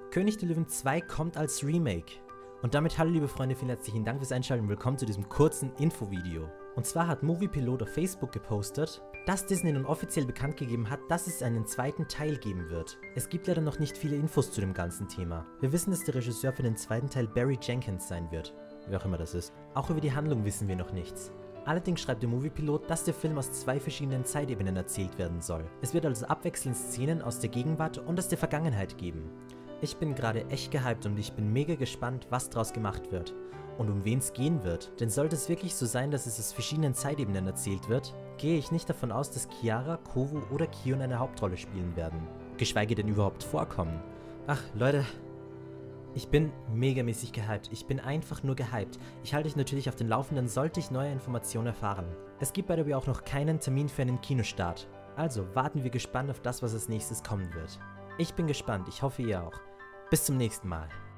König der Löwen 2 kommt als Remake. Und damit hallo liebe Freunde, vielen herzlichen Dank fürs Einschalten und willkommen zu diesem kurzen Infovideo. Und zwar hat Moviepilot auf Facebook gepostet, dass Disney nun offiziell bekannt gegeben hat, dass es einen zweiten Teil geben wird. Es gibt leider noch nicht viele Infos zu dem ganzen Thema. Wir wissen, dass der Regisseur für den zweiten Teil Barry Jenkins sein wird. Wer auch immer das ist. Auch über die Handlung wissen wir noch nichts. Allerdings schreibt der Moviepilot, dass der Film aus 2 verschiedenen Zeitebenen erzählt werden soll. Es wird also abwechselnd Szenen aus der Gegenwart und aus der Vergangenheit geben. Ich bin gerade echt gehypt und ich bin mega gespannt, was draus gemacht wird und um wen es gehen wird. Denn sollte es wirklich so sein, dass es aus verschiedenen Zeitebenen erzählt wird, gehe ich nicht davon aus, dass Kiara, Kovu oder Kion eine Hauptrolle spielen werden. Geschweige denn überhaupt vorkommen. Ach Leute, ich bin megamäßig gehypt. Ich bin einfach nur gehypt. Ich halte euch natürlich auf den Laufenden, sollte ich neue Informationen erfahren. Es gibt by the way auch noch keinen Termin für einen Kinostart. Also warten wir gespannt auf das, was als nächstes kommen wird. Ich bin gespannt, ich hoffe ihr auch. Bis zum nächsten Mal.